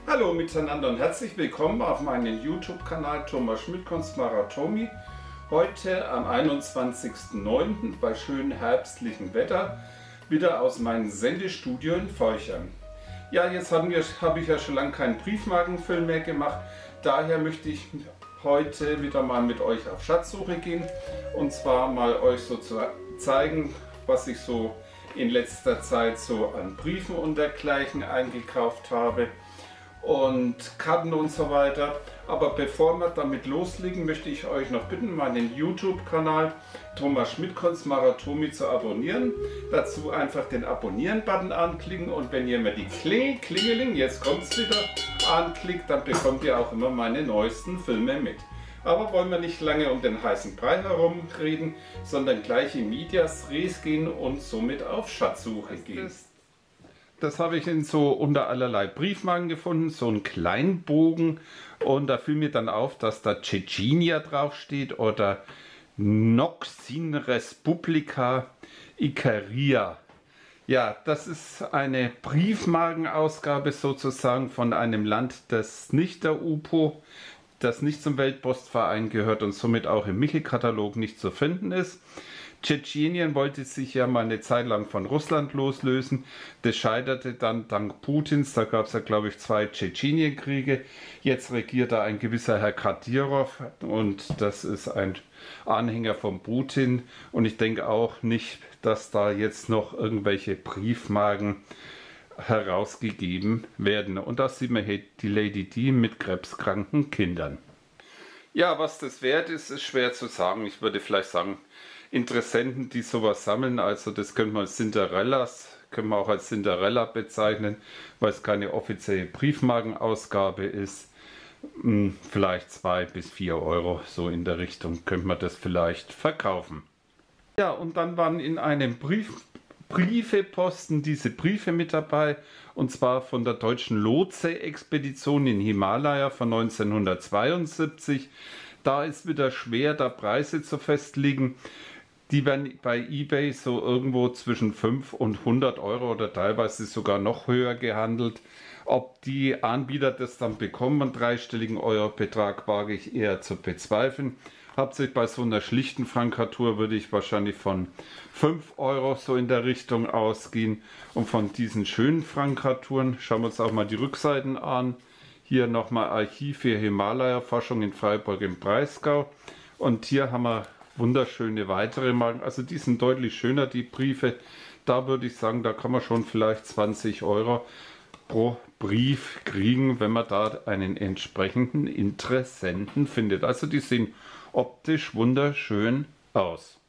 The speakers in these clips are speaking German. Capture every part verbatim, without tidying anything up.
Hallo miteinander und herzlich willkommen auf meinem YouTube-Kanal Thomas Schmidt Kunstmacher Tomi. Heute am einundzwanzigsten neunten bei schönem herbstlichem Wetter wieder aus meinem Sendestudio in Forchheim. Ja, jetzt habe hab ich ja schon lange keinen Briefmarkenfilm mehr gemacht, daher möchte ich heute wieder mal mit euch auf Schatzsuche gehen und zwar mal euch so zu zeigen, was ich so in letzter Zeit so an Briefen und dergleichen eingekauft habe und Karten und so weiter. Aber bevor wir damit loslegen, möchte ich euch noch bitten, meinen YouTube-Kanal Thomas Schmidt Kunstmacher Tomi zu abonnieren. Dazu einfach den Abonnieren-Button anklicken und wenn ihr mir die Klingel, Klingeling, jetzt kommt es wieder, anklickt, dann bekommt ihr auch immer meine neuesten Filme mit. Aber wollen wir nicht lange um den heißen Brei herumreden, sondern gleich in Medias Res gehen und somit auf Schatzsuche gehen. Das habe ich in so unter allerlei Briefmarken gefunden, so einen kleinen Bogen, und da fiel mir dann auf, dass da Tschetschenia draufsteht oder Noxin Respublika Ikaria. Ja, das ist eine Briefmarkenausgabe sozusagen von einem Land, das nicht der U P O, das nicht zum Weltpostverein gehört und somit auch im Michel-Katalog nicht zu finden ist. Tschetschenien wollte sich ja mal eine Zeit lang von Russland loslösen. Das scheiterte dann dank Putins. Da gab es ja, glaube ich, zwei Tschetschenienkriege. Jetzt regiert da ein gewisser Herr Kadyrov und das ist ein Anhänger von Putin. Und ich denke auch nicht, dass da jetzt noch irgendwelche Briefmarken herausgegeben werden. Und da sieht man hier die Lady Di mit krebskranken Kindern. Ja, was das wert ist, ist schwer zu sagen. Ich würde vielleicht sagen, Interessenten, die sowas sammeln, also das können wir als Cinderellas, können wir auch als Cinderella bezeichnen, weil es keine offizielle Briefmarkenausgabe ist. Vielleicht zwei bis vier Euro, so in der Richtung, könnte man das vielleicht verkaufen. Ja, und dann waren in einem Brief, Briefeposten diese Briefe mit dabei, und zwar von der deutschen Lhotse-Expedition in Himalaya von neunzehnhundertzweiundsiebzig. Da ist wieder schwer, da Preise zu festlegen. Die werden bei eBay so irgendwo zwischen fünf und hundert Euro oder teilweise sogar noch höher gehandelt. Ob die Anbieter das dann bekommen, einen dreistelligen Euro-Betrag, wage ich eher zu bezweifeln. Hauptsächlich bei so einer schlichten Frankatur würde ich wahrscheinlich von fünf Euro so in der Richtung ausgehen. Und von diesen schönen Frankaturen schauen wir uns auch mal die Rückseiten an. Hier nochmal Archiv für Himalaya-Forschung in Freiburg im Breisgau. Und hier haben wir wunderschöne weitere Marken. Also die sind deutlich schöner, die Briefe. Da würde ich sagen, da kann man schon vielleicht zwanzig Euro pro Brief kriegen, wenn man da einen entsprechenden Interessenten findet. Also die sehen optisch wunderschön aus.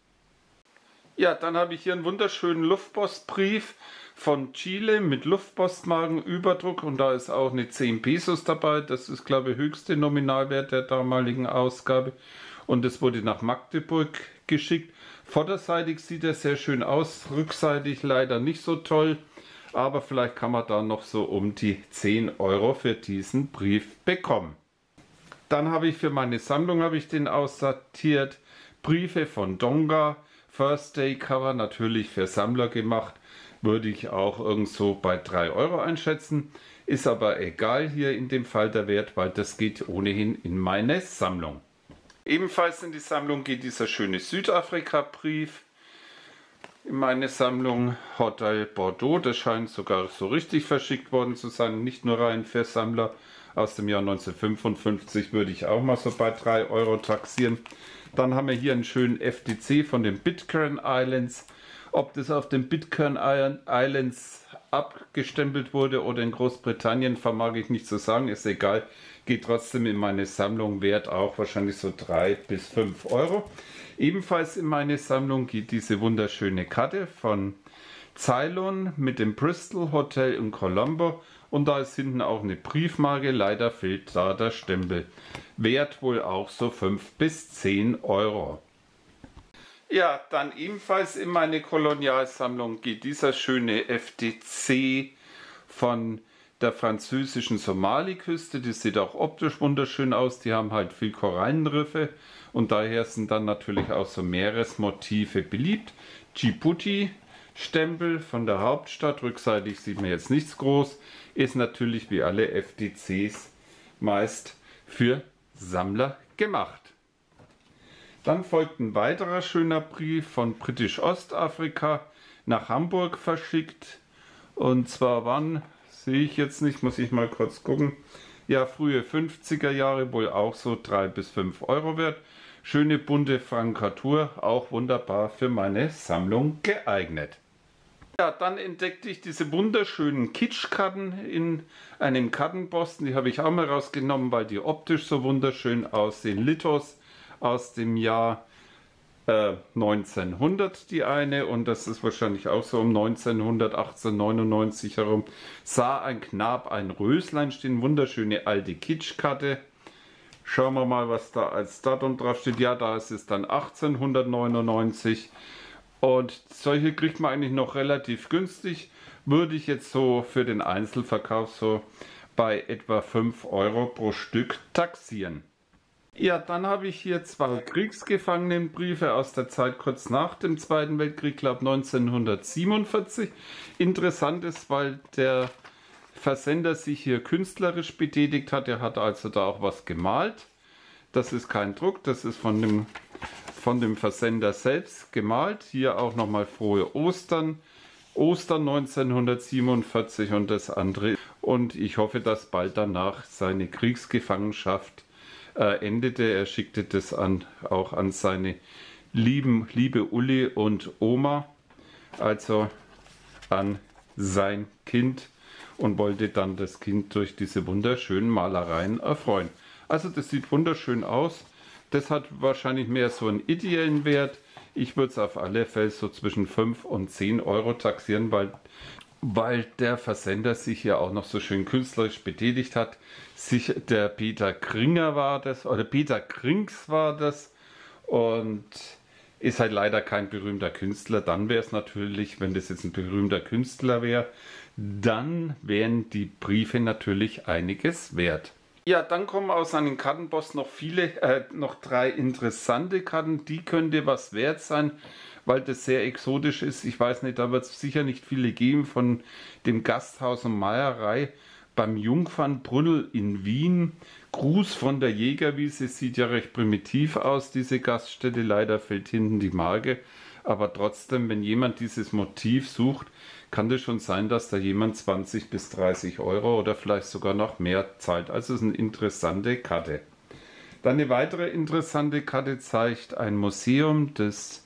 Ja, dann habe ich hier einen wunderschönen Luftpostbrief von Chile mit Luftpostmarken, Überdruck, und da ist auch eine zehn Pesos dabei. Das ist, glaube ich, höchste Nominalwert der damaligen Ausgabe. Und es wurde nach Magdeburg geschickt. Vorderseitig sieht er sehr schön aus, rückseitig leider nicht so toll. Aber vielleicht kann man da noch so um die zehn Euro für diesen Brief bekommen. Dann habe ich für meine Sammlung habe ich den aussortiert. Briefe von Donga, First Day Cover, natürlich für Sammler gemacht. Würde ich auch irgendwo bei drei Euro einschätzen. Ist aber egal hier in dem Fall der Wert, weil das geht ohnehin in meine Sammlung. Ebenfalls in die Sammlung geht dieser schöne Südafrika-Brief. In meine Sammlung Hotel Bordeaux, das scheint sogar so richtig verschickt worden zu sein, nicht nur rein für Sammler. Aus dem Jahr neunzehnhundertfünfundfünfzig würde ich auch mal so bei drei Euro taxieren. Dann haben wir hier einen schönen F T C von den Pitcairn Islands. Ob das auf den Pitcairn Islands abgestempelt wurde oder in Großbritannien, vermag ich nicht zu sagen, ist egal. Geht trotzdem in meine Sammlung, wert auch wahrscheinlich so drei bis fünf Euro. Ebenfalls in meine Sammlung geht diese wunderschöne Karte von Ceylon mit dem Bristol Hotel in Colombo. Und da ist hinten auch eine Briefmarke, leider fehlt da der Stempel. Wert wohl auch so fünf bis zehn Euro. Ja, dann ebenfalls in meine Kolonialsammlung geht dieser schöne F T C von der französischen Somaliküste. Die sieht auch optisch wunderschön aus. Die haben halt viel Korallenriffe und daher sind dann natürlich auch so Meeresmotive beliebt. Djibouti Stempel von der Hauptstadt. Rückseitig sieht man jetzt nichts groß. Ist natürlich wie alle F D Cs meist für Sammler gemacht. Dann folgt ein weiterer schöner Brief von British Ostafrika nach Hamburg verschickt. Und zwar wann, sehe ich jetzt nicht, muss ich mal kurz gucken. Ja, frühe fünfziger Jahre, wohl auch so drei bis fünf Euro wert. Schöne bunte Frankatur, auch wunderbar für meine Sammlung geeignet. Ja, dann entdeckte ich diese wunderschönen Kitschkarten in einem Kartenposten. Die habe ich auch mal rausgenommen, weil die optisch so wunderschön aussehen. Lithos aus dem Jahr äh, neunzehnhundert, die eine, und das ist wahrscheinlich auch so um neunzehnhundert, achtzehnhundertneunundneunzig herum. Sah ein Knab ein Röslein stehen, wunderschöne alte Kitschkarte. Schauen wir mal, was da als Datum drauf steht. Ja, da ist es dann achtzehnhundertneunundneunzig. Und solche kriegt man eigentlich noch relativ günstig. Würde ich jetzt so für den Einzelverkauf so bei etwa fünf Euro pro Stück taxieren. Ja, dann habe ich hier zwei Kriegsgefangenenbriefe aus der Zeit kurz nach dem Zweiten Weltkrieg, glaube neunzehnhundertsiebenundvierzig. Interessant ist, weil der Versender sich hier künstlerisch betätigt hat. Er hat also da auch was gemalt. Das ist kein Druck, das ist von dem, von dem Versender selbst gemalt. Hier auch nochmal frohe Ostern. Ostern neunzehnhundertsiebenundvierzig und das andere. Und ich hoffe, dass bald danach seine Kriegsgefangenschaft äh, endete. Er schickte das an, auch an seine lieben, liebe Uli und Oma, also an sein Kind, und wollte dann das Kind durch diese wunderschönen Malereien erfreuen. Also das sieht wunderschön aus. Das hat wahrscheinlich mehr so einen ideellen Wert. Ich würde es auf alle Fälle so zwischen fünf und zehn Euro taxieren, weil, weil der Versender sich ja auch noch so schön künstlerisch betätigt hat. Sich, der Peter Kringer war das, oder Peter Krings war das, und ist halt leider kein berühmter Künstler. Dann wäre es natürlich, wenn das jetzt ein berühmter Künstler wäre, dann wären die Briefe natürlich einiges wert. Ja, dann kommen aus seinen Kartenpost noch viele, äh, noch drei interessante Karten. Die könnte was wert sein, weil das sehr exotisch ist. Ich weiß nicht, da wird es sicher nicht viele geben von dem Gasthaus und Meierei beim Jungfernbrunnel in Wien. Gruß von der Jägerwiese, sieht ja recht primitiv aus, diese Gaststätte. Leider fehlt hinten die Marke. Aber trotzdem, wenn jemand dieses Motiv sucht, kann das schon sein, dass da jemand zwanzig bis dreißig Euro oder vielleicht sogar noch mehr zahlt. Also es ist eine interessante Karte. Dann eine weitere interessante Karte zeigt ein Museum, das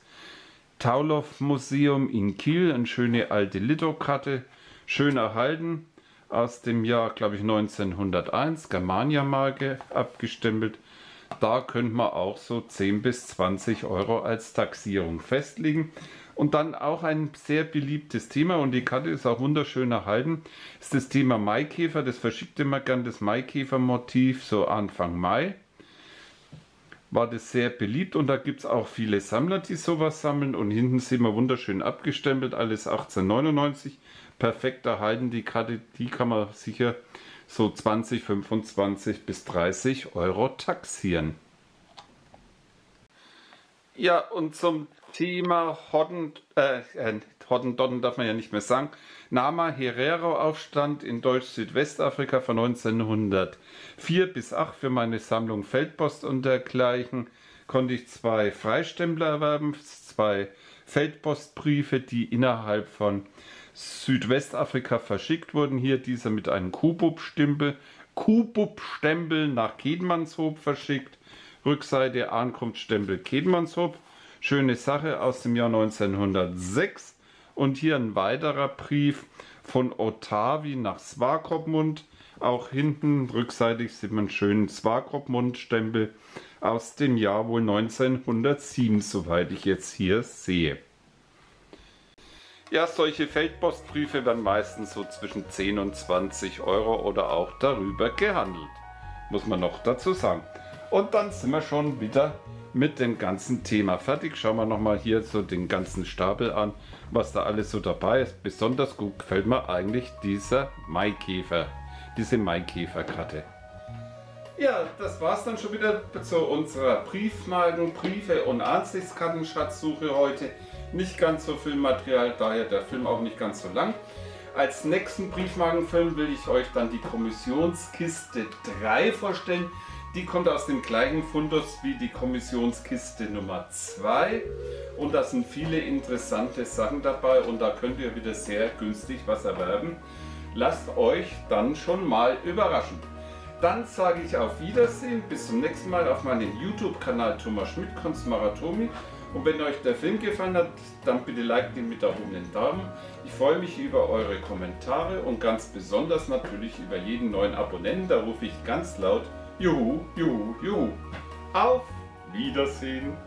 Taulow Museum in Kiel. Eine schöne alte Lithokarte, schön erhalten, aus dem Jahr, glaube ich, neunzehnhunderteins, Germania-Marke abgestempelt. Da könnte man auch so zehn bis zwanzig Euro als Taxierung festlegen. Und dann auch ein sehr beliebtes Thema, und die Karte ist auch wunderschön erhalten, ist das Thema Maikäfer. Das verschickte man gern, das Maikäfer-Motiv, so Anfang Mai. War das sehr beliebt, und da gibt es auch viele Sammler, die sowas sammeln. Und hinten sehen wir wunderschön abgestempelt, alles achtzehnhundertneunundneunzig. Perfekt erhalten, die Karte, die kann man sicher so zwanzig, fünfundzwanzig bis dreißig Euro taxieren. Ja, und zum Thema Hottentotten, äh, Hottentotten darf man ja nicht mehr sagen. Nama Herero Aufstand in Deutsch-Südwestafrika von neunzehnhundertvier bis acht. Für meine Sammlung Feldpost und dergleichen konnte ich zwei Freistempler erwerben, zwei Feldpostbriefe, die innerhalb von Südwestafrika verschickt wurden. Hier dieser mit einem Kubub-Stempel, Kubub-Stempel nach Keetmanshoop verschickt. Rückseite Ankunftsstempel Keetmanshoop. Schöne Sache aus dem Jahr neunzehnhundertsechs. Und hier ein weiterer Brief von Otavi nach Swakopmund. Auch hinten rückseitig sieht man einen schönen Swakopmund-Stempel aus dem Jahr wohl neunzehnhundertsieben, soweit ich jetzt hier sehe. Ja, solche Feldpostbriefe werden meistens so zwischen zehn und zwanzig Euro oder auch darüber gehandelt. Muss man noch dazu sagen. Und dann sind wir schon wieder mit dem ganzen Thema fertig. Schauen wir nochmal hier so den ganzen Stapel an, was da alles so dabei ist. Besonders gut gefällt mir eigentlich dieser Maikäfer, diese Maikäferkarte. Ja, das war's dann schon wieder zu unserer Briefmarken, Briefe und Ansichtskartenschatzsuche heute. Nicht ganz so viel Material, daher der Film auch nicht ganz so lang. Als nächsten Briefmarkenfilm will ich euch dann die Kommissionskiste drei vorstellen. Die kommt aus dem gleichen Fundus wie die Kommissionskiste Nummer zwei. Und da sind viele interessante Sachen dabei und da könnt ihr wieder sehr günstig was erwerben. Lasst euch dann schon mal überraschen. Dann sage ich auf Wiedersehen, bis zum nächsten Mal auf meinem YouTube-Kanal Thomas Schmidt, Kunstmaratomi. Und wenn euch der Film gefallen hat, dann bitte liked ihn mit da oben den Daumen. Ich freue mich über eure Kommentare und ganz besonders natürlich über jeden neuen Abonnenten. Da rufe ich ganz laut Juhu, Juhu, Juhu. Auf Wiedersehen!